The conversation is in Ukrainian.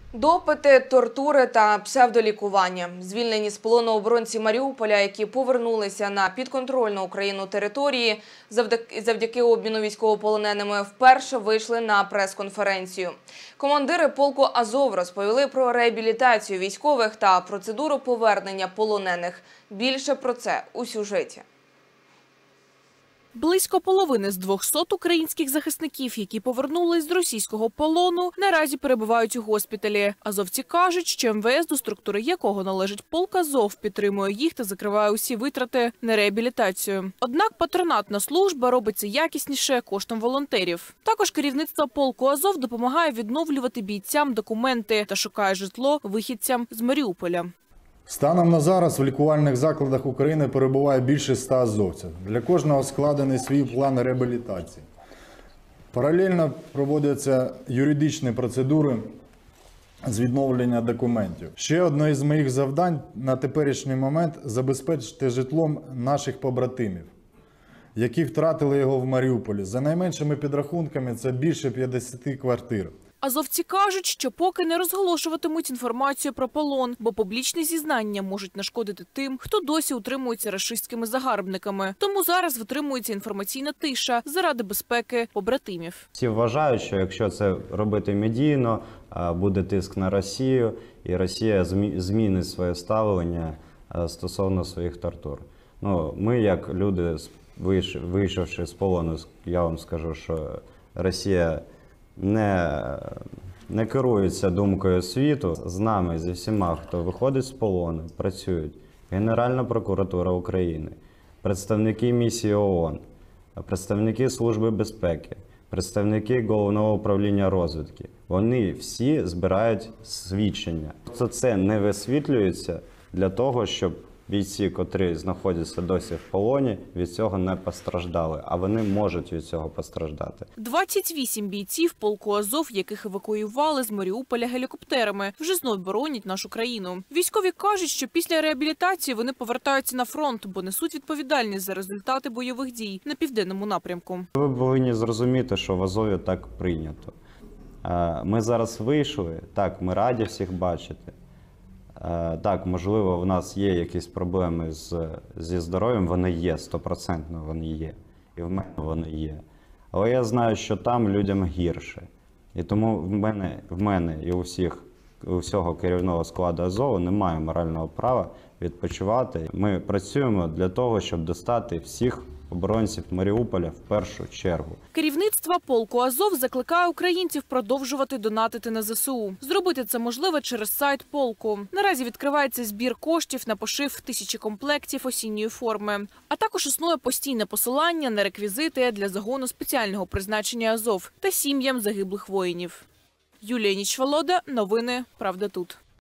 Допити, тортури та псевдолікування. Звільнені з полону оборонці Маріуполя, які повернулися на підконтрольну Україну території, завдяки обміну військовополоненими, вперше вийшли на прес-конференцію. Командири полку «Азов» розповіли про реабілітацію військових та процедуру повернення полонених. Більше про це у сюжеті. Близько половини з 200 українських захисників, які повернулись з російського полону, наразі перебувають у госпіталі. Азовці кажуть, що МВС, до структури якого належить полк «Азов», підтримує їх та закриває усі витрати на реабілітацію. Однак патронатна служба робиться якісніше коштом волонтерів. Також керівництво полку «Азов» допомагає відновлювати бійцям документи та шукає житло вихідцям з Маріуполя. Станом на зараз в лікувальних закладах України перебуває більше 100 азовців. Для кожного складений свій план реабілітації. Паралельно проводяться юридичні процедури з відновлення документів. Ще одне із моїх завдань на теперішній момент – забезпечити житлом наших побратимів, які втратили його в Маріуполі. За найменшими підрахунками це більше 50 квартир. Азовці кажуть, що поки не розголошуватимуть інформацію про полон, бо публічні зізнання можуть нашкодити тим, хто досі утримується рашистськими загарбниками. Тому зараз витримується інформаційна тиша заради безпеки побратимів. Всі вважають, що якщо це робити медійно, буде тиск на Росію, і Росія змінить своє ставлення стосовно своїх тортур. Ми, як люди, вийшовши з полону, я вам скажу, що Росія не керується думкою світу. З нами, зі всіма, хто виходить з полону, працюють Генеральна прокуратура України, представники місії ООН, представники Служби безпеки, представники Головного управління розвідки. Вони всі збирають свідчення. Це не висвітлюється для того, щоб бійці, котрі знаходяться досі в полоні, від цього не постраждали, а вони можуть від цього постраждати. 28 бійців полку «Азов», яких евакуювали з Маріуполя гелікоптерами, вже знов боронять нашу країну. Військові кажуть, що після реабілітації вони повертаються на фронт, бо несуть відповідальність за результати бойових дій на південному напрямку. Ви повинні зрозуміти, що в Азові так прийнято. Ми зараз вийшли, так, ми раді всіх бачити. Так, можливо, в нас є якісь проблеми зі здоров'ям, вони є, 100% вони є. І в мене вони є. Але я знаю, що там людям гірше. І тому в мене і у всього керівного складу Азову немає морального права відпочивати. Ми працюємо для того, щоб достати всіх оборонців Маріуполя в першу чергу. Керівництво полку «Азов» закликає українців продовжувати донатити на ЗСУ. Зробити це можливо через сайт полку. Наразі відкривається збір коштів на пошив 1000 комплектів осінньої форми. А також існує постійне посилання на реквізити для загону спеціального призначення «Азов» та сім'ям загиблих воїнів. Юлія Нічволода, новини «Правда тут».